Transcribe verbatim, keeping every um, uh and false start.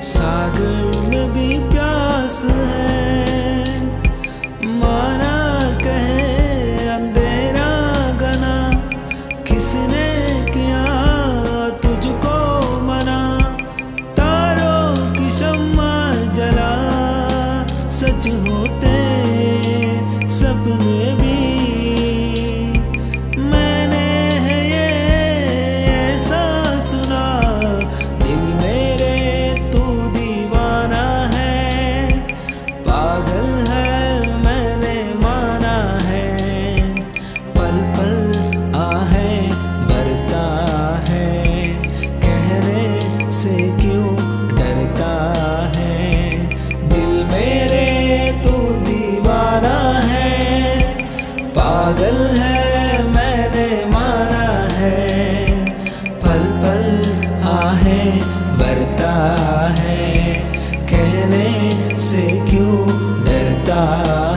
सागर में भी प्यास है, माना कहे अंधेरा गना, किसने किया तुझको मना। तारों की शम्मा जला, सच होते सपने भी। मैंने है ये ऐसा सुना, दिल मेरे तू दीवाना है, पागल है मैंने माना है। पल पल आहें भरता है, कहने से क्यों डरता है। दिल मेरे तू दीवाना है, पागल है मैंने माना है। पल पल आहें भरता है, कहने से क्यों डरता